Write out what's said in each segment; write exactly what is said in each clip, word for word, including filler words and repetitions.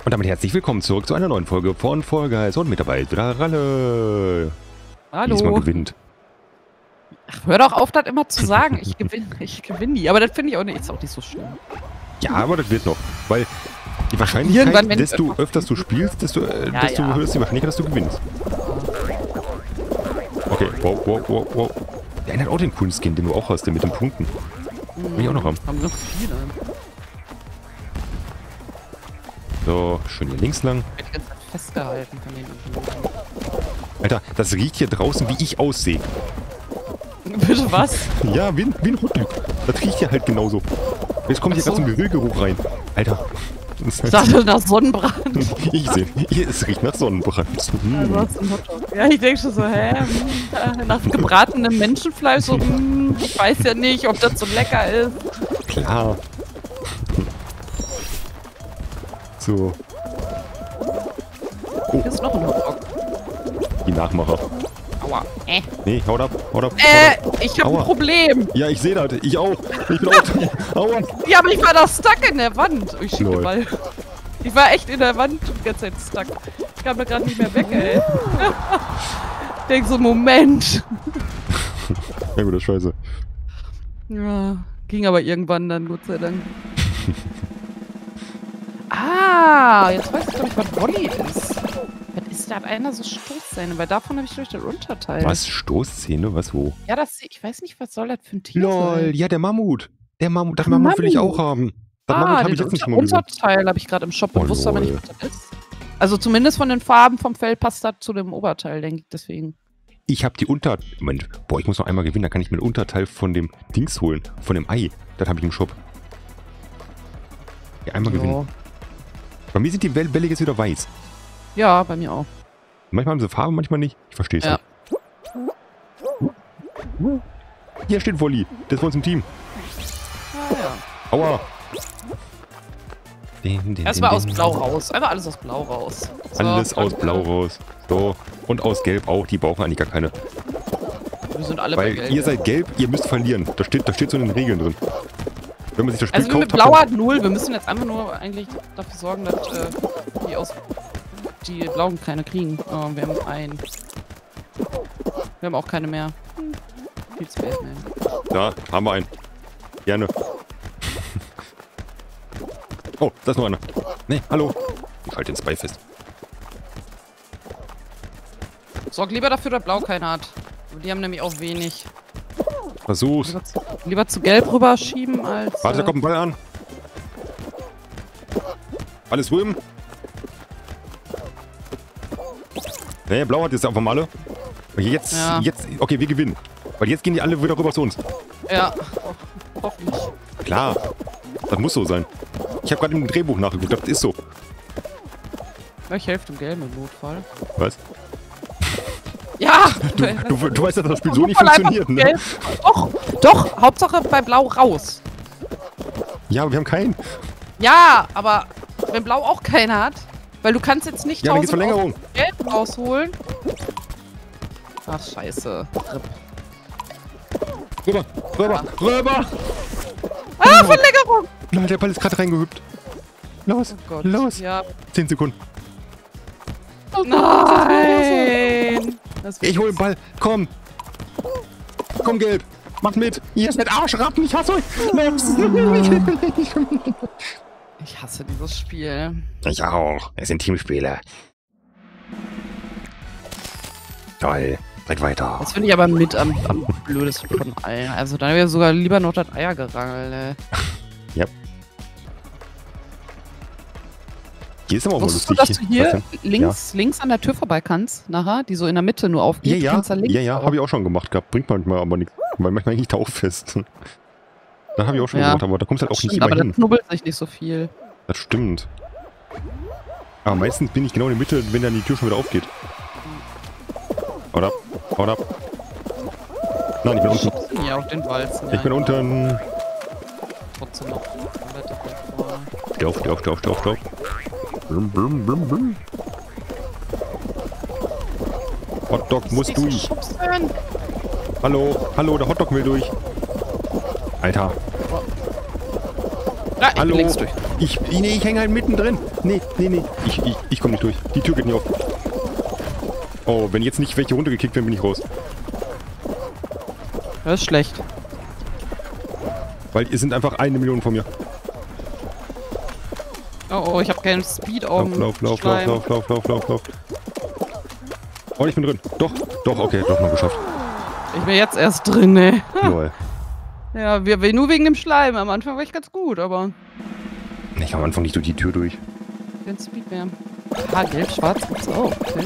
Und damit herzlich willkommen zurück zu einer neuen Folge von Fall Guys. Und mit dabei ist wieder Ralle. Hallo. Diesmal gewinnt. Ach, hör doch auf, das immer zu sagen. Ich gewinne ich gewinn nie. Aber das finde ich auch nicht, ist auch nicht so schlimm. Ja, aber das wird noch. Weil die Irgendwann, Wahrscheinlichkeit, wenn desto öfters du spielst, desto, äh, Ja, desto ja. höher ist die Wahrscheinlichkeit, dass du gewinnst. Okay, wow, wow, wow, wow. Der eine hat auch den coolen Skin, den du auch hast, den mit den Punkten. Will ich auch noch haben. Haben noch viele. So, schön hier links lang. Ich bin die ganze Zeit festgehalten von den Idioten. Alter, das riecht hier draußen, wie ich aussehe. Bitte was? Ja, wie, ein- wie ein Hotdog. Das riecht hier halt genauso. Jetzt kommt hier Ach so. gerade so ein Grillgeruch rein. Alter. Ich dachte nach Sonnenbrand. Ich sehe, hier, es riecht nach Sonnenbrand. Hm. Du hast einen Hotdog. Ja, ich denke schon so, hä? hm, äh, Nach gebratenem Menschenfleisch, so, hm, ich weiß ja nicht, ob das so lecker ist. Klar. So, Hier ist noch ein Hotdog. die Nachmacher. Aua. Äh, Nee, haut ab, haut ab, äh haut ab. ich habe Aua. ein Problem. Ja, ich sehe das, ich auch. Ich bin auch. Aua. Ja, aber ich war da stuck in der Wand. Oh, ich schiebe Lol. mal. Ich war echt in der Wand die ganze Zeit stuck. Ich kam da gerade nicht mehr weg, ey. Ich denk so, Moment. Ja gut, das ist scheiße. Ja, ging aber irgendwann dann, Gott sei Dank. Ah, jetzt weiß ich, glaube ich, was Volley ist. Was ist da? Hat einer so Stoßzähne? Weil davon habe ich durch das Unterteil. Was? Stoßzähne? Was, wo? Ja, das, ich weiß nicht, was soll das für ein Tier Lol, sein. ja, der Mammut. Der Mammut, das Ach, Mammut will ich Mammut. auch haben. Das Ah, Mammut habe den ich letztens schon Unter mal gesehen. Unterteil habe ich gerade im Shop Oh, bewusst, aber nicht, lol. was das ist. Also zumindest von den Farben vom Fell passt das zu dem Oberteil, denke ich, deswegen. Ich habe die Unter... Moment, boah, ich muss noch einmal gewinnen, da kann ich mir ein Unterteil von dem Dings holen. Von dem Ei. Das habe ich im Shop. Ja, einmal gewinnen. Bei mir sind die Bälle Bälle jetzt wieder weiß. Ja, bei mir auch. Manchmal haben sie Farbe, manchmal nicht. Ich verstehe es Ja. nicht. Hier steht Volley. Das ist bei uns im Team. Ah, ja. Aua. Den, den, Erstmal den, aus den. Blau raus. Einfach alles aus Blau raus. So, Alles aus danke. Blau raus. So. Und aus Gelb auch. Die brauchen eigentlich gar keine. Wir sind alle Weil bei Gelb. ihr seid Gelb, ihr müsst verlieren. Da steht, da steht so in den Regeln drin. Wenn man sich das Spiel Also wir mit kauft, Blau hat hat null. Wir müssen jetzt einfach nur eigentlich dafür sorgen, dass äh, die aus die Blauen keine kriegen. Oh, wir haben einen. Wir haben auch keine mehr. Hm. Viel Space mehr. man, da haben wir einen. Gerne. Oh, da ist noch einer. Nee, hallo. Ich halte den Spy fest. Sorg lieber dafür, dass Blau keinen hat. Die haben nämlich auch wenig. Versuch's. Lieber zu, lieber zu Gelb rüberschieben als. Warte, da äh, kommt ein Ball an. Alles drüben. Nee, Blau hat jetzt einfach mal alle. Und Jetzt, Ja. jetzt, okay, wir gewinnen. Weil jetzt gehen die alle wieder rüber zu uns. Ja, ho hoffentlich. Klar. Das muss so sein. Ich habe gerade im Drehbuch nachgeguckt, das ist so. Ja, ich helfe dem Gelben im Notfall. Was? Ja! Du, du, du weißt ja, dass das Spiel so nicht Notfall einfach funktioniert, ne? Gelb. Doch, doch, Hauptsache bei Blau raus. Ja, aber wir haben keinen. Ja, aber wenn Blau auch keinen hat, weil du kannst jetzt nicht Ja, dann geht's tausend Verlängerung. aus Gelb rausholen. Ach, scheiße. Rüber, rüber, rüber! Ah, Verlängerung! Nein, der Ball ist gerade reingehüpft. Los, Oh Gott. los. Ja. Zehn Sekunden. Nein! Das wird Ich hol den Ball. Komm. Komm, Gelb. Mach mit. Ihr seid Arschrappen. Ich hasse euch. Los. Ich hasse dieses Spiel. Ich auch. Es sind Teamspieler. Toll. Direkt weiter. Das finde ich aber mit am, am blödesten von allen. Also dann wäre sogar lieber noch das Eiergerangel, ey. Ja. Hier ist aber auch mal Wusstest du, lustig. dass du hier Was denn? links, links an der Tür vorbei kannst, nachher, die so in der Mitte nur aufgeht? Ja, Du ja. kannst da links Ja, ja. auch. Habe ich auch schon gemacht gehabt. Bringt manchmal aber nichts. Weil manchmal hänge ich da auch fest. Das habe ich auch schon Ja. gemacht, aber da kommst du halt auch Stimmt, nicht immer aber hin. das knubbelt sich nicht so viel. Das stimmt. Aber meistens bin ich genau in der Mitte, wenn dann die Tür schon wieder aufgeht. Haut ab, haut ab. Nein, ich bin unten. Schubsen ja auch den Walzen. Ich bin unten. Trotzdem noch relativ weit vorne. Steh auf, steh auf, steh auf, steh auf, steh auf. Blum, blum, blum, blum. Hotdog muss Nicht so durch. schubsen. Hallo, hallo, der Hotdog will durch. Alter. Ah, ich Hallo? bin links durch. Ich, nee, ich hänge halt mittendrin. Nee, nee, nee. Ich, ich, ich komme nicht durch. Die Tür geht nicht auf. Oh, wenn jetzt nicht welche runtergekickt werden, bin ich raus. Das ist schlecht. Weil ihr sind einfach eine Million von mir. Oh, oh, ich habe keinen Speed auf dem Lauf, lauf, lauf, Schleim. lauf, lauf, lauf, lauf, lauf. Oh, ich bin drin. Doch, doch, okay, doch noch geschafft. Ich bin jetzt erst drin, ey. Lol. Ja, wir, wir, nur wegen dem Schleim. Am Anfang war ich ganz gut, aber Ich kam am Anfang nicht durch die Tür durch. kein Speed mehr. Ah, gelb, schwarz gibt's auch. Okay.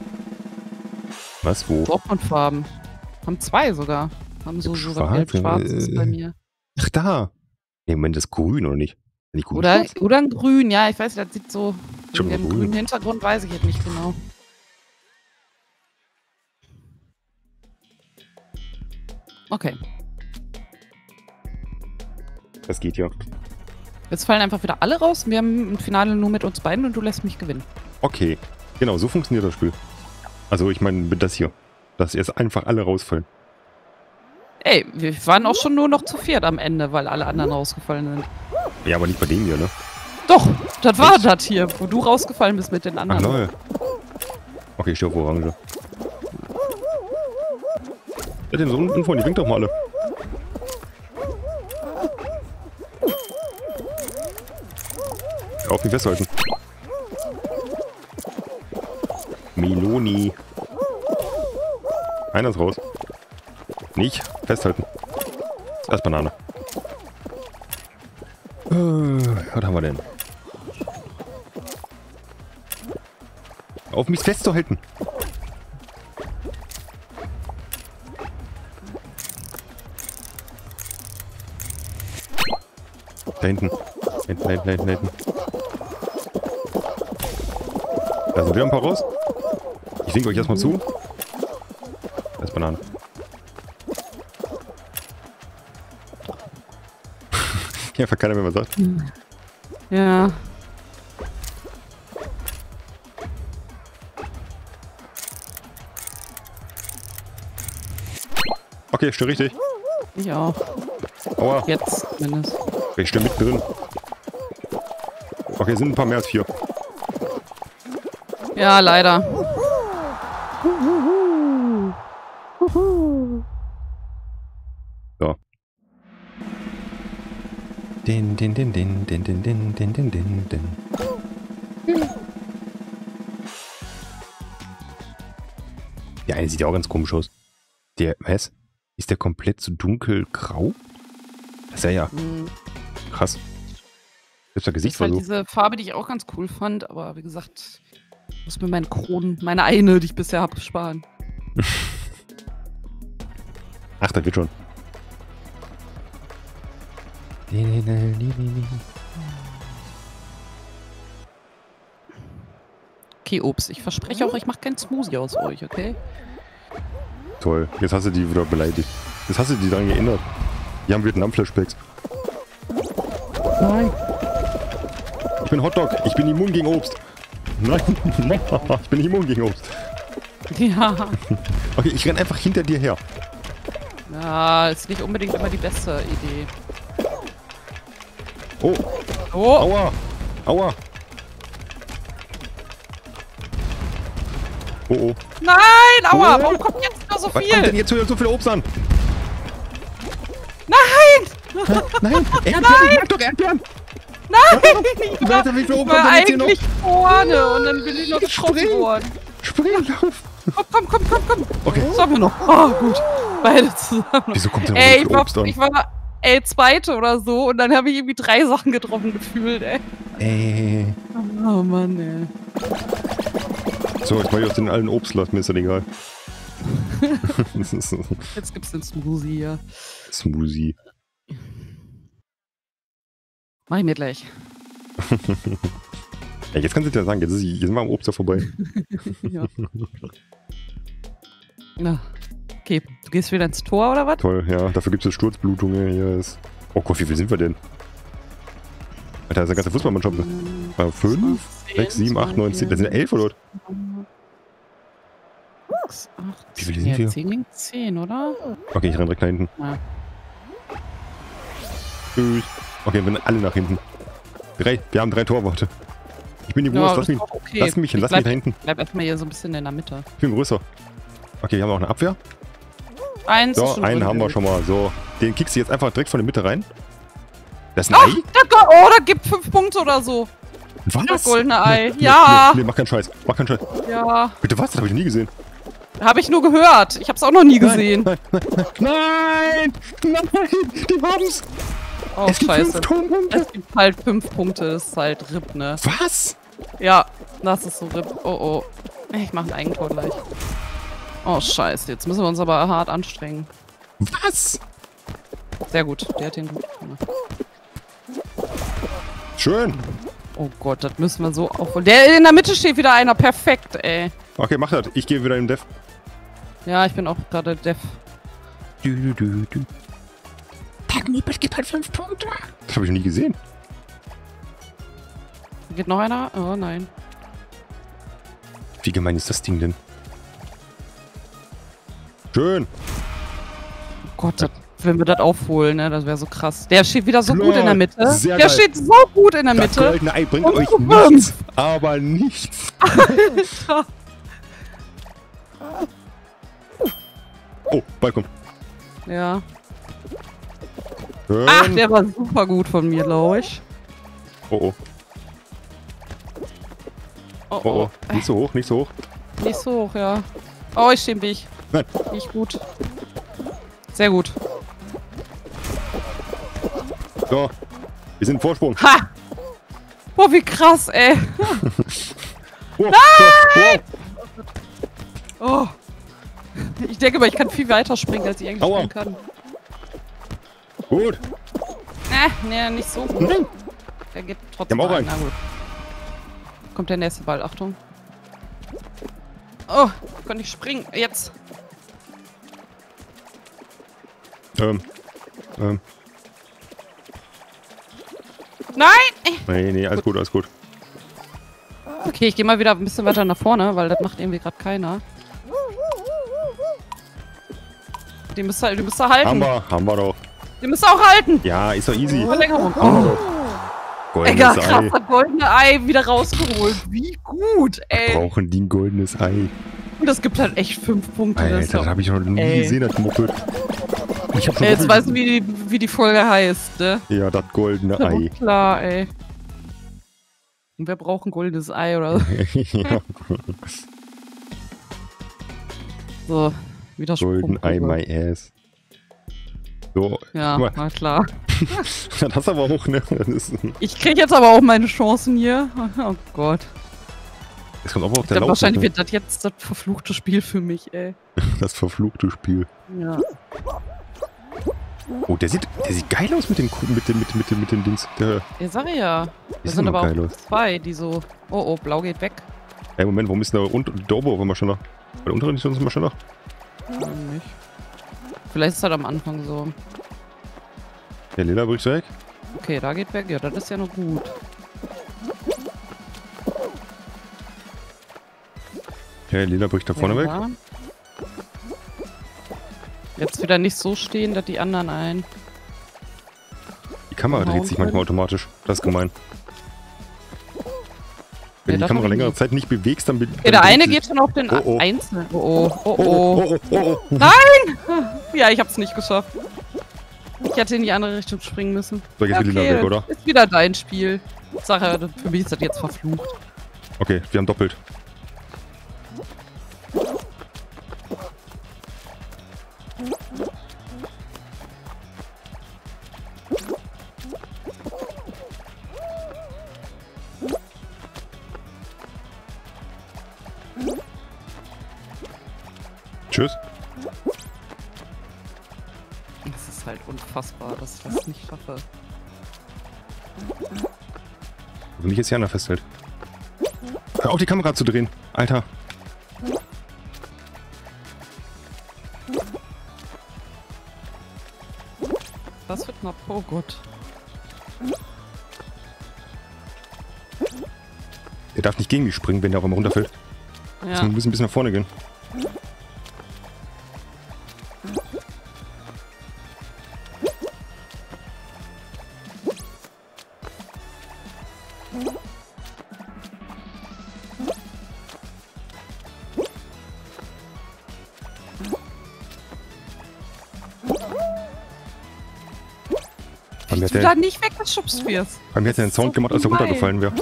Was, wo? Dortmund-Farben. Haben zwei sogar. Haben so, so Schwarz, gelb-schwarz äh, ist bei mir. Ach, da. Nee, Moment, das ist grün, oder nicht? Nicht grün, Oder, schwarz? oder ein Grün, ja, ich weiß, das sieht so. Schon Wegen dem mal grün. grünen Hintergrund weiß ich jetzt nicht genau. Okay. Das geht ja. Jetzt fallen einfach wieder alle raus. Wir haben ein Finale nur mit uns beiden und du lässt mich gewinnen. Okay. Genau, so funktioniert das Spiel. Also, ich meine, das hier. Dass jetzt einfach alle rausfallen. Ey, wir waren auch schon nur noch zu viert am Ende, weil alle anderen rausgefallen sind. Ja, aber nicht bei dem hier, ne? Doch, das war das hier, wo du rausgefallen bist mit den Ach, anderen. lol. Okay, ich stehe auf Orange. Ja, den so unten vorne, die winkt doch mal alle. Ja, auf mich festhalten. Meloni. Einer ist raus. Nicht festhalten. Erst Banane. Äh, was haben wir denn? Auf mich festzuhalten. Da hinten. Da hinten, da hinten, da hinten, da hinten. Da sind wieder ein paar raus. Ich winke euch erstmal zu. Da ist Banane. Ja, einfach keiner mehr was sagt. Ja. Okay, ich stehe richtig. Ich auch. Aua. Jetzt zumindest. Okay, ich stehe mit drin. Okay, sind ein paar mehr als vier. Ja, leider. So. Din, din, din, din, din, din, din, din, din, din, din. Der eine sieht ja auch ganz komisch aus. Der, was? Ist der komplett so dunkelgrau? Das ist ja ja Hm, krass. Selbst der Das Gesicht ist war halt so. diese Farbe, die ich auch ganz cool fand, aber wie gesagt, ich muss mir meinen Kronen, meine eine, die ich bisher habe, sparen. Ach, das wird schon. Okay, Obst, ich verspreche auch, ich mache keinen Smoothie aus euch, okay? Toll. Jetzt hast du die wieder beleidigt. Jetzt hast du die daran geändert. Die haben Vietnam-Flashbacks. Nein. Ich bin Hotdog. Ich bin immun gegen Obst. Nein. Ich bin immun gegen Obst. Ja. Okay, ich renn einfach hinter dir her. Ja, ist nicht unbedingt immer die beste Idee. Oh. Oh, Aua. Aua. Oh, oh. nein, aua, Oh. warum kommt jetzt nur so Was kommt denn viel? jetzt so viel Obst an? Nein! Nein. Erdbeeren. Ich mag doch Erdbeeren. Nein! Ich Du war, weißt ja, wie viel ich Obst war kommt denn jetzt hier noch? eigentlich vorne und dann bin ich noch getroffen Spring. worden. Spring, lauf. Komm, komm, komm, komm, komm. Okay. Was haben wir noch? Oh, gut. Beide zusammen. Wieso kommt denn noch Ey, so ich viel war, Obst an? ich war ey, Zweite oder so und dann habe ich irgendwie drei Sachen getroffen gefühlt, ey. Ey. Oh Mann, ey. So, jetzt mach ich aus den allen Obst lassen, mir ist das egal. Das ist so Jetzt gibt's den Smoothie hier. Smoothie. Mach ich mir gleich. Ja, jetzt kannst du dir sagen, jetzt, ist, jetzt sind wir am Obst da vorbei. Ja. Na, okay, du gehst wieder ins Tor oder was? Toll, ja, dafür gibt es Sturzblutungen. Hier ist. Oh Gott, wie viel sind wir denn? Alter, das ist eine ganze Fußballmannschaft. Äh, fünf, sechs, sieben, acht, neun, zehn. Das sind ja elf, oder? sechs, acht, Wie viele sind wir? zehn, zehn, oder? Okay, ich renn direkt nach hinten. Ja. Tschüss. Okay, wir sind alle nach hinten. Drei, wir haben drei Torworte. Ich bin die Wurst, Ja, lass das mich, ist auch okay. lass mich hin, Ich lass bleib- mich da hinten. Bleib erstmal hier so ein bisschen in der Mitte. Ich bin größer. Okay, hier haben wir auch eine Abwehr. Eins ist So, schon einen drin haben wir gewesen. schon mal. So, den kickst du jetzt einfach direkt von der Mitte rein. Das ist ein Ach, Ei? da, go- oh, da gibt fünf Punkte oder so. Das Was? goldene Ei. Nee, Ja, Nee, nee, mach keinen Scheiß. Mach keinen Scheiß. ja. Bitte was? Das habe ich noch nie gesehen. Habe ich nur gehört. Ich habe es auch noch nie gesehen. Nein, nein, nein, die haben's. Oh, Es gibt scheiße. fünf Tonpunkte. Es gibt halt fünf Punkte. Das ist halt R I P, ne? Was? Ja, das ist so R I P. Oh, oh. Ich mache ein Eigentor gleich. Oh, scheiße. Jetzt müssen wir uns aber hart anstrengen. Was? Sehr gut. Der hat den gut gemacht. Schön. Oh Gott, das müssen wir so aufholen. Der in der Mitte steht wieder einer. Perfekt, ey. Okay, mach das. Ich gehe wieder in den Dev. Ja, ich bin auch gerade Dev. Du, du, du, du. Es gibt halt fünf Punkte. Das habe ich noch nie gesehen. Geht noch einer? Oh nein. Wie gemein ist das Ding denn? Schön. Oh Gott, das, wenn wir das aufholen, ne, das wäre so krass. Der steht wieder so Klar, gut in der Mitte. sehr Der geil. steht so gut in der Das Mitte. goldene Ei bringt Und euch zu nichts. Aber nichts. Oh, Balkon. Ja. Schön. Ach, der war super gut von mir, glaube ich. Oh, oh. Oh, Oh, oh. Nicht so hoch, nicht so hoch. Nicht so hoch, ja. Oh, ich stehe im Weg. Nein. Nicht gut. Sehr gut. So. Wir sind im Vorsprung. Ha! Boah, wie krass, ey. Oh, Nein! So, Oh. Ich denke mal, ich kann viel weiter springen, als ich eigentlich Aua. springen kann. oh. Gut. Äh, ne, nicht so gut. Nein. Der geht trotzdem Wir haben auch rein. einen. Na gut. Kommt der nächste Ball, Achtung. Oh, konnte ich springen. Jetzt. Ähm. Ähm. Nein! Äh. Nee, nee, alles gut, alles gut. Okay, ich gehe mal wieder ein bisschen weiter nach vorne, weil das macht irgendwie gerade keiner. Den müsst ihr, den müsst ihr halten. Haben wir, haben wir doch. Den müsst ihr auch halten. Ja, ist doch easy. Verlängerung. Haben wir doch. Goldenes Egal, krass, Ei. das goldene Ei wieder rausgeholt. Wie gut, ey. Brauchen die ein goldenes Ei. Und das gibt halt echt fünf Punkte. das Alter, ist das doch- habe ich noch nie Ey. gesehen, das Moped. Ich hab schon Ey, jetzt so weißt viel- du, wie die, wie die Folge heißt, ne? Ja, das goldene Ei. Klar, ey. Und wer braucht ein goldenes Ei oder so? Ja, So, Widerspruch. golden Ei, my ass. So, Ja, guck mal, na klar. das hast du aber auch, ne? Das, ist, Ich krieg jetzt aber auch meine Chancen hier. Oh Gott. das kommt auch auf Ich der glaub, Lauf. wahrscheinlich Ne? wird das jetzt das verfluchte Spiel für mich, ey. Das verfluchte Spiel. Ja. Oh, der sieht, der sieht geil aus mit den Ku- mit dem, mit, mit, dem- mit den Dings. Der Ja, sag ich ja. Da sieht sind noch aber geil auch aus. zwei, die so. Oh, oh, blau geht weg. Ey, Moment, warum ist der unter der obere immer schneller? Bei der unteren ist uns immer schneller. Warum nicht? Vielleicht ist das am Anfang so. Der Lila bricht weg. Okay, da geht weg. Ja, das ist ja noch gut. Der Lila bricht da vorne ja, weg. da. Jetzt wieder nicht so stehen, dass die anderen ein. Die Kamera Hauen dreht sich können. manchmal automatisch. Das ist gemein. Ja, Wenn du das die Kamera hab ich längere nicht. Zeit nicht bewegst, dann... be- Okay, dann der dreht eine sie- geht schon auf den Oh, oh. Einzelnen. Oh, oh, oh, Oh, oh. oh, oh, oh, oh. Ja, ich hab's nicht geschafft. Ich hätte in die andere Richtung springen müssen. So, jetzt Ja, wird Lila okay, weg, oder? Ist wieder dein Spiel. Sache, für mich ist das jetzt verflucht. Okay, wir haben doppelt. Tschüss. Es ist halt unfassbar, dass ich das nicht schaffe. Wenn mich jetzt Jana festhält. Hör auf, die Kamera zu drehen. Alter. Das wird knapp. Oh Gott. Er darf nicht gegen mich springen, wenn der auch immer runterfällt. Ja. Wir müssen ein bisschen nach vorne gehen. mir du hat da der, nicht weggeschubst wirst. bei mir hat der einen Das ist Sound so gemacht, als er gemein. runtergefallen wäre.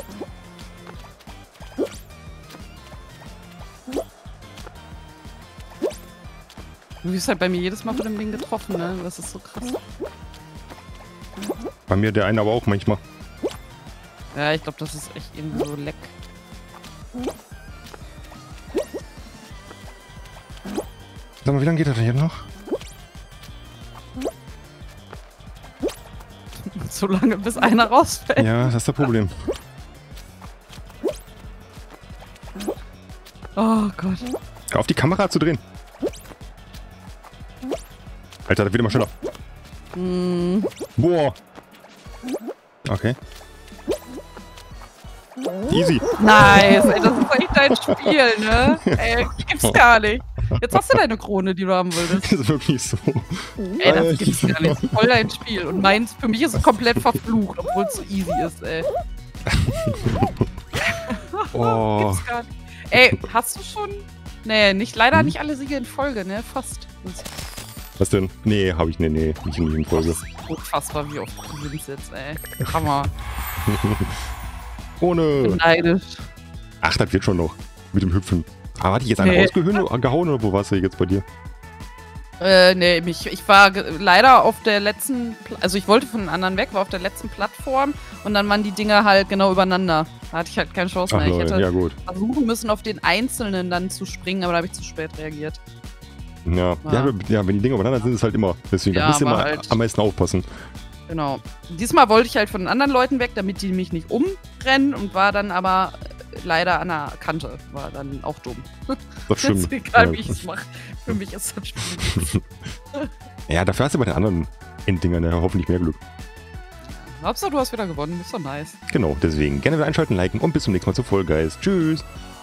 Du wirst halt bei mir jedes Mal von dem Ding getroffen, ne? Das ist so krass. Bei mir der eine aber auch manchmal. Ja, ich glaube, das ist echt irgendwie so leck. Sag mal, wie lange geht das denn jetzt noch? So lange, bis einer rausfällt. Ja, das ist das Problem. Oh Gott. Hör auf, die Kamera zu drehen. Alter, das wird immer schneller. Hm. Boah. Okay. Easy. Nice, ey, das ist echt dein Spiel, ne? Ey, gibt's gar nicht. Jetzt hast du deine Krone, die du haben wolltest. Das ist wirklich so. Ey, das gibt's gar nicht. Das ist voll dein Spiel. Und meins, für mich ist es komplett verflucht, obwohl es so easy ist, ey. Oh. Gibt's gar nicht. Ey, hast du schon... Nee, nicht, leider nicht alle Siege in Folge, ne? Fast. Das Was denn? Nee, hab ich. Nee, nee. Nicht in jedem Folge. ist unfassbar, wie oft du gewinnst jetzt, ey. Hammer. Ohne. Neidisch. Ach, das wird schon noch. Mit dem Hüpfen. Ah, warte ich jetzt einer Nee. rausgehauen gehauen, oder wo warst du jetzt bei dir? Äh, nee, mich, ich war ge- leider auf der letzten, Pla- also ich wollte von den anderen weg, war auf der letzten Plattform und dann waren die Dinger halt genau übereinander. Da hatte ich halt keine Chance Ach, mehr. Ich Leute. hätte Ja, gut. versuchen müssen, auf den Einzelnen dann zu springen, aber da habe ich zu spät reagiert. Ja. Ja. Ja. Ja, wenn die Dinger übereinander sind, ist es halt immer. Deswegen, da Ja, musst du aber immer halt- am meisten aufpassen. Genau. Diesmal wollte ich halt von den anderen Leuten weg, damit die mich nicht umrennen und war dann aber äh, leider an der Kante. War dann auch dumm. Das Ist stimmt. egal, Ja. wie ich es mache. Für mich ist das Spiel. Ja, dafür hast du bei den anderen Enddingern ja hoffentlich mehr Glück. Hauptsache, du hast wieder gewonnen. Ist doch nice. Genau, deswegen gerne wieder einschalten, liken und bis zum nächsten Mal zu Fall Guys. Tschüss!